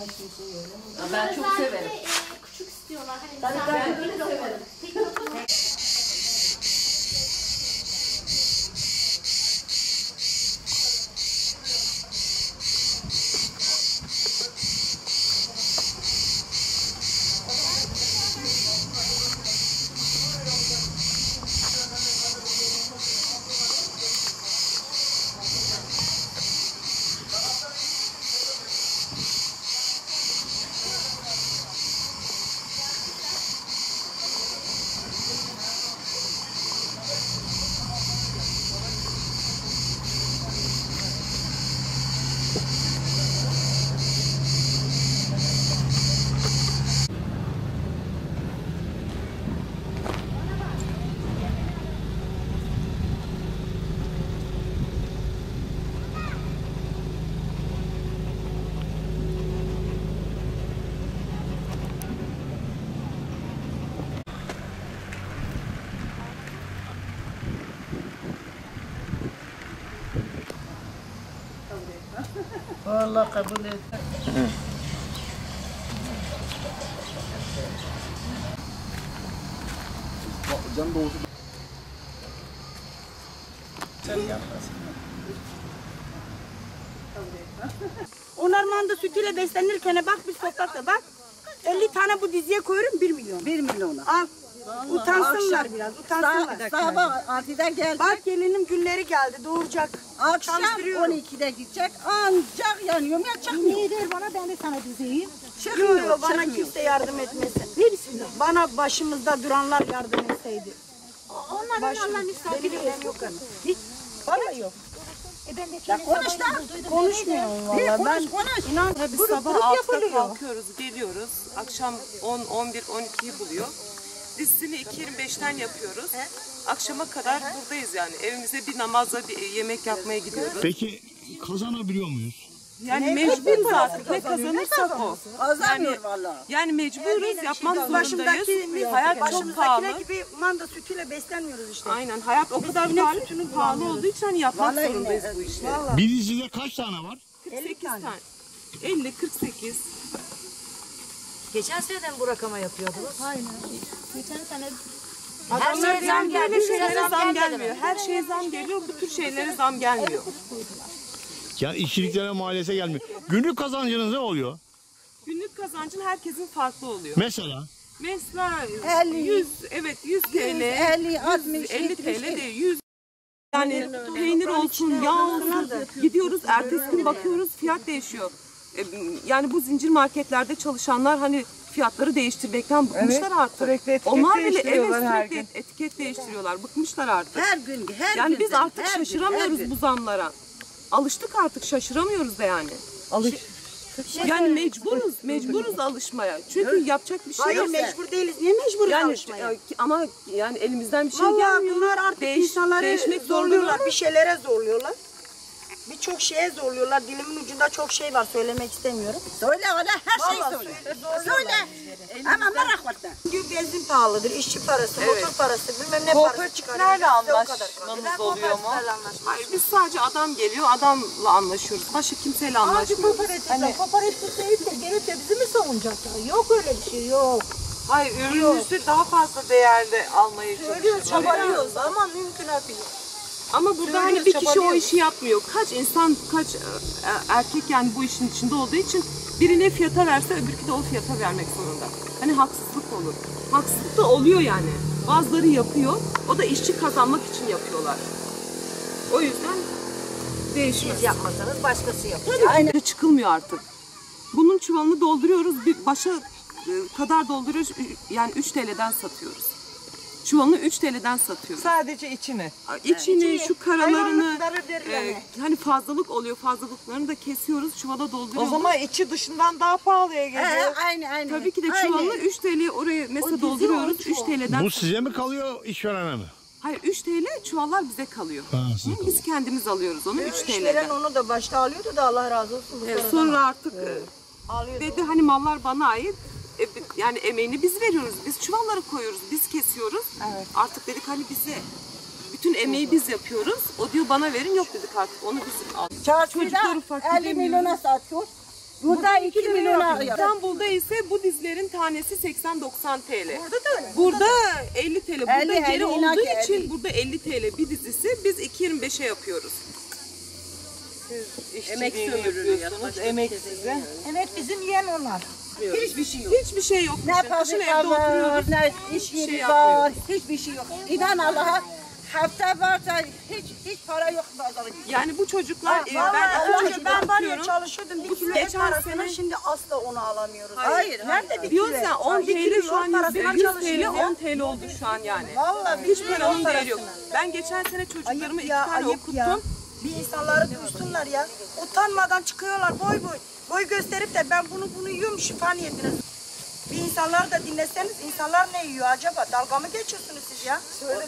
Ben çok severim. Küçük istiyorlar. Ben böyle severim. Allah kabul et. Can doğusu. Sen yapmasın. Onlar manda sütüyle beslenirken bak biz sokakta bak. 50 tane bu diziye koyuyorum 1 milyon. 1 milyona. Al. Utansınlar biraz, utansınlar. Sabah 6'da geldi. Bak gelinim günleri geldi, doğuracak. Akşam 12'de gidecek. Ancak yanıyorum ya çıkmıyor. Niye der bana, ben de sana dizeyim. Çıkmıyor, Yok, bana çıkmıyor. kimse yardım etmesin. Hepsine. Bana başımızda duranlar yardım etseydi. Onların Allah misafiri Benim yok ama. Hiç. Bana yok. Ben de Ya konuş da. Konuşmuyorum valla. Ben Konuş. inan Biz grup sabah grup 6'da yapılıyor. kalkıyoruz, geliyoruz. Akşam 10, 11, 12'yi buluyor. Dizisini 2.25'ten yapıyoruz. Akşama kadar buradayız yani. Evimize bir namazla bir yemek yapmaya gidiyoruz. Peki kazanabiliyor muyuz? Yani mecburuz artık. Ne kazanırsak o. Kazanmıyor valla. Yani mecburuz, yapmak zorundayız. Başımdaki Hayat çok pahalı. gibi manda sütüyle beslenmiyoruz işte. Aynen, hayat o kadar pahalı olduğu için hani yapmak zorundayız bu işi. Bir dizide kaç tane var? 48 tane. 50, 48. Geçen seneden bu rakama yapıyordunuz. Aynen. Geçen sene Her şeye zam geldi. Böyle Size şeylere zam zam gelmedi gelmiyor. mi? Her şeye zam geliyor, bu tür şeylere zam gelmiyor. Ya işçiliklere mahallese gelmiyor. Günlük kazancınız ne oluyor? Günlük kazancın herkesin farklı oluyor. Mesela? Mesela 50, 100, evet 100 TL, 50, 60, 50 TL değil, 100. Yani peynir olsun, yağ olsun. Gidiyoruz, ertesi gün bakıyoruz fiyat değişiyor. Yani bu zincir marketlerde çalışanlar hani fiyatları değiştirmekten bıkmışlar artık. Sürekli etiket Onlar bile değiştiriyorlar her sürekli gün. etiket değiştiriyorlar. Bıkmışlar artık. Her gün, her Yani gün. biz artık her gün, şaşıramıyoruz her gün. bu zamlara. Alıştık artık, şaşıramıyoruz da yani. Yani mecburuz alışmaya. Çünkü yapacak bir şey Hayır yok. mecbur değiliz. Niye mecburuz Yani alışmaya? ama yani elimizden bir şey Vallahi gelmiyor. bunlar artık insanları değişmek zorluyorlar. zorunda. Bir şeylere zorluyorlar. Birçok şeye zorluyorlar. Dilimin ucunda çok şey var. Söylemek istemiyorum. Söyle ona her şeyi Vallahi söyle. zorluyorlar Söyle. Ama merak etme. Çünkü benzin pahalıdır, işçi parası, motor parası, bilmem ne parası çıkarıyor. Kooperatiflerle Size o kadar kalıyor. anlaşmamız Ben oluyor mu? kooperatiflerle anlaşmam. Hayır, biz sadece adam geliyor, adamla anlaşıyoruz. Başka kimseyle anlaşmıyoruz. kooperatif deyip de gelip de bizi mi savunacaklar? Yok öyle bir şey, yok. Hayır, ürünümüzü daha fazla değerde almayı çalışıyoruz. Çabalıyoruz ama mümkünatı yok. Ama burada hani bir kişi o işi yapmıyor. Kaç insan, kaç erkek yani bu işin içinde olduğu için biri ne fiyata verse öbürkü de o fiyata vermek zorunda. Hani haksızlık olur. Haksızlık da oluyor yani. Bazıları yapıyor. O da işçi kazanmak için yapıyorlar. O yüzden değişmez. Siz yapmasanız başkası yapacak. Aynen. Çıkılmıyor artık. Bunun çuvalını dolduruyoruz. Bir başa kadar dolduruyoruz. Yani 3 TL'den satıyoruz. Çuvalını 3 TL'den satıyoruz. Sadece içini. İçini, şu karalarını, Hayvanlıkları derler. hani fazlalık oluyor, fazlalıklarını da kesiyoruz, çuvala O dolduruyoruz. zaman içi dışından daha pahalıya geliyor. Aynı. Tabii ki de çuvalını 3 TL'ye oraya mesela dolduruyoruz, 3 TL'den. Bu size mi kalıyor, işverene mi? Hayır, 3 TL çuvallar bize kalıyor. Ha, size Hı, Biz kendimiz alıyoruz onu 3 İşveren TL'den. onu da başta alıyordu da Allah razı olsun. Bu Evet, sonradan sonra artık alıyordu. dedi hani mallar bana ait. Yani emeğini biz veriyoruz, biz çuvallara koyuyoruz, biz kesiyoruz. Evet. Artık dedik hani bize. Bütün emeği biz yapıyoruz. O diyor bana verin, yok dedik artık onu biz al. Çarşıda Çocuklar ufak 50 milyona satıyor. Burada 2 milyon İstanbul'da ise bu dizlerin tanesi 80-90 TL. Burada da öyle. Burada 50 TL. Burada 50, geri 50, olduğu inan ki için 50. burada 50 TL bir dizisi. Biz 2.25'e yapıyoruz. Emek yapıyorsunuz. Emek size. Evet bizim yiyen onlar. Hiçbir şey yok. Hiçbir şey yok. Ne Kışın fabrika evde var, oturuyoruz. ne iş Hiçbir yeri şey var, yapmıyoruz. hiçbir şey yok. İnan Allah'a hafta varsa hiç para yok pazara. Yani bu çocuklar ben Vallahi iki önce çocuk ben var ya bakıyorum. çalışıyordum. Bir kilo et geçen parasına sene- şimdi asla onu alamıyoruz. Hayır, Nerede bir Diyoruz kilo? ya 10 Bir kilo TL şu an parasına 100 TL çalışıyoruz ya. 10 TL oldu şu an yani. Vallahi Hiç bir paranın kilo değeri yok. parasına. Ben geçen sene çocuklarımı Ayıp 2 ya, tane ayıp okuttum. ya. Bir insanları duysunlar ya. Utanmadan çıkıyorlar boy boy. Boy gösterip de ben bunu yiyorum şifa niyetine. Bir insanları da dinleseniz insanlar ne yiyor acaba? Dalga mı geçiyorsunuz siz ya?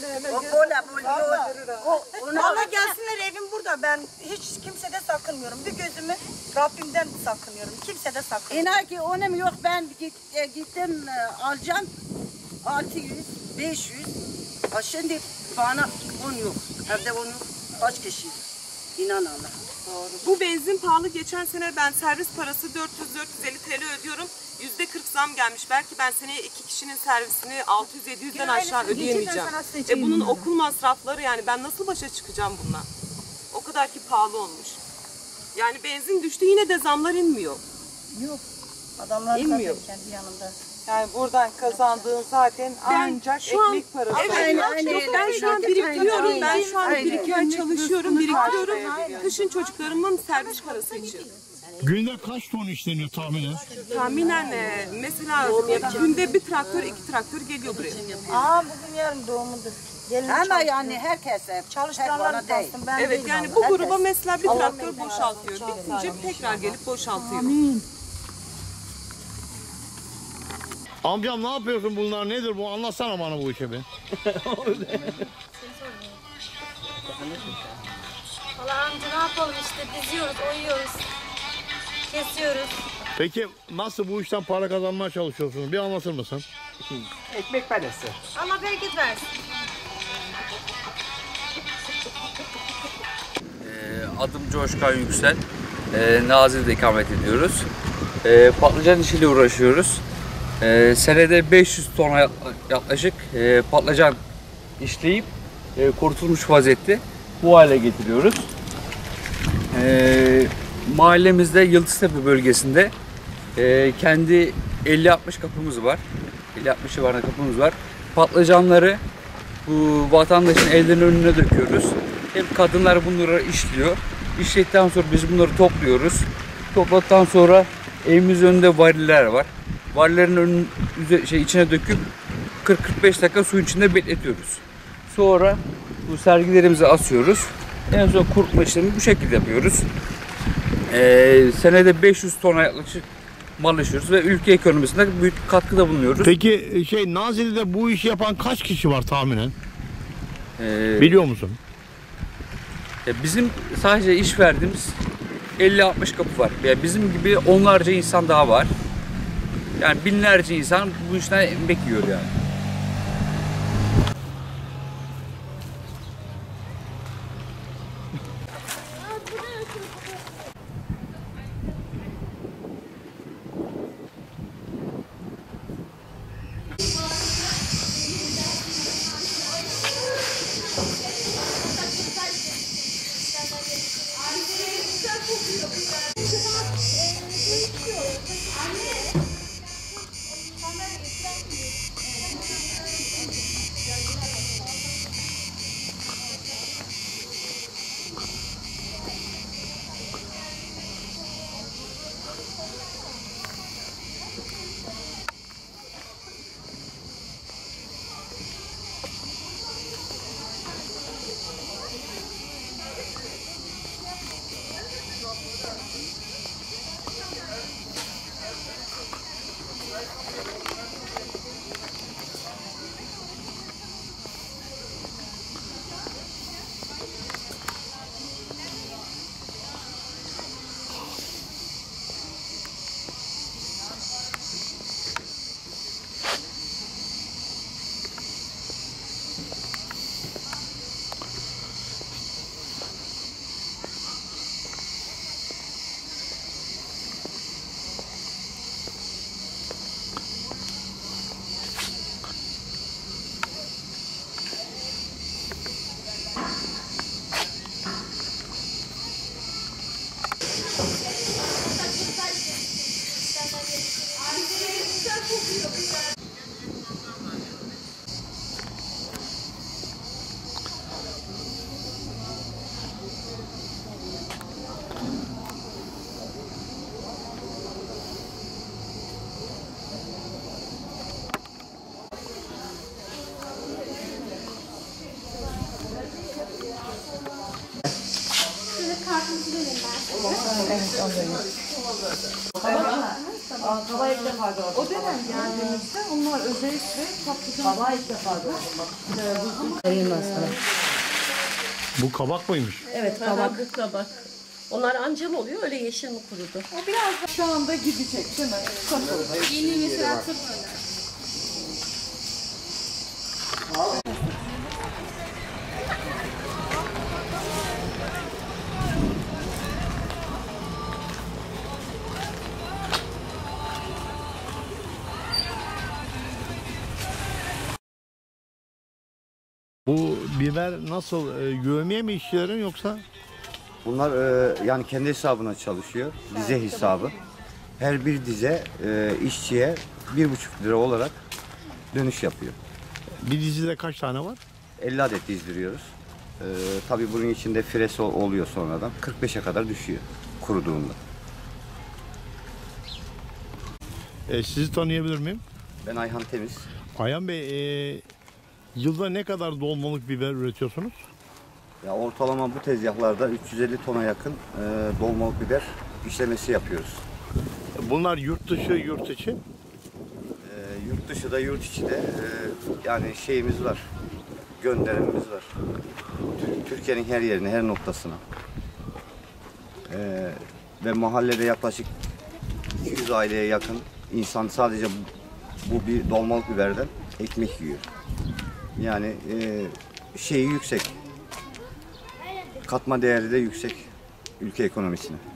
Valla gelsinler evim burada. Ben hiç kimsede sakınmıyorum. Bir gözümü Rabbimden sakınıyorum. Kimsede sakınmıyorum. İnan ki onun yok, ben gittim alacağım 600, 500. Şimdi bana 10 yok. Evde 10 yok. Kaç kişi? İnan Allah. Bu benzin pahalı. Geçen sene ben servis parası 400-450 TL ödüyorum. %40 zam gelmiş. Belki ben seneye 2 kişinin servisini 600-700'den aşağı ödeyemeyeceğim. Bunun okul masrafları yani ben nasıl başa çıkacağım bununla? O kadar ki pahalı olmuş. Yani benzin düştü yine de zamlar inmiyor. Yok. Adamlar İnmiyor. zaten kendi yanında. Yani buradan kazandığın zaten ancak şu an- ekmek parası. Evet, yok, ben şu an biriktiriyorum. Ben şu an 1-2 ay çalışıyorum, biriktiriyorum. Kışın çocuklarımın servis parası için. Günde kaç ton işleniyor tahminen? Tahminen mesela günde bir traktör, 2 traktör geliyor buraya. Bugün yarın doğumudur. Gelin Ama yani herkese, çalıştıranlar tek bana değil. kalsın. Ben Evet değilim yani ama. bu gruba mesela bir traktör boşaltıyor. Bitince tekrar gelip boşaltıyor. Amcam ne yapıyorsun bunlar nedir bu? Anlatsana bana bu işi bir. Valla amca ne yapalım işte diziyoruz, oyuyoruz, kesiyoruz. Peki nasıl bu işten para kazanmaya çalışıyorsunuz? Bir anlatır mısın? Ekmek parası. Allah bereket versin. Adım Coşkan Yüksel. Nazilli'de ikamet ediyoruz. Patlıcan işiyle uğraşıyoruz. Senede 500 ton yaklaşık patlıcan işleyip kurutulmuş vaziyette bu hale getiriyoruz. Mahallemizde Yıldıztepe bölgesinde kendi 50-60 kapımız var. 50-60 civarında kapımız var. Patlıcanları bu vatandaşın ellerinin önüne döküyoruz. Hem kadınlar bunları işliyor. İşledikten sonra biz bunları topluyoruz. Topladıktan sonra evimizin önünde variller var. Varillerin içine döküp 40-45 dakika suyun içinde bekletiyoruz. Sonra bu sergilerimizi asıyoruz. En son kurutma işlemi bu şekilde yapıyoruz. Senede 500 tona yaklaşık mal işliyoruz ve ülke ekonomisine büyük katkıda bulunuyoruz. Peki Nazilli'de bu işi yapan kaç kişi var tahminen? Biliyor musun? Bizim sadece iş verdiğimiz 50-60 kapı var. Yani bizim gibi onlarca insan daha var. Yani binlerce insan bu işten emek yiyor yani. Kaba ilk defa gördüm. O dönem geldiğimizde onlar özellikle patlıcan... Kaba ilk defa gördüm. Bu kabak mıymış? Evet kabak. Bu kabak. Onlar anca mı oluyor öyle yeşil mi kurudu? O biraz şu anda gidecek değil mi? Yeni mesela tıp. Bu biber nasıl? Yövmiye mi işçilerin yoksa? Bunlar yani kendi hesabına çalışıyor. Dize hesabı. Her bir dize işçiye 1,5 lira olarak dönüş yapıyor. Bir dizide kaç tane var? 50 adet dizdiriyoruz. Tabii bunun içinde fires oluyor sonradan. 45'e kadar düşüyor kuruduğunda. Sizi tanıyabilir miyim? Ben Ayhan Temiz. Ayhan Bey, yılda ne kadar dolmalık biber üretiyorsunuz? Ya ortalama bu tezgahlarda 350 tona yakın dolmalık biber işlemesi yapıyoruz. Bunlar yurt dışı, yurt içi. Yurt dışı da yurt içi de yani şeyimiz var. Gönderimimiz var. Türkiye'nin her yerine, her noktasına. Ve mahallede yaklaşık 200 aileye yakın insan sadece bu bir dolmalık biberden ekmek yiyor. Yani şeyi yüksek. Katma değeri de yüksek ülke ekonomisine.